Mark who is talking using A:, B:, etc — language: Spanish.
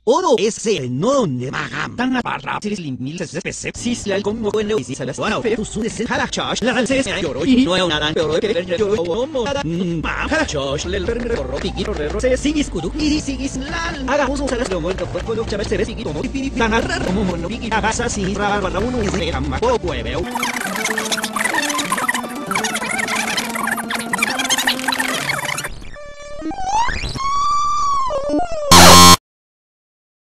A: Oro ese no ne magam. Tan para silim mil se sis la como bueno y si se las van a ver tus de para charge la se lloro y no es una pero que yo como para charge le perro tiquito se sigue escudo y sigue lal haga uso de lo muerto cuerpo lo chaval se sigue como tan raro como no y hagas así para uno y se llama hueveo.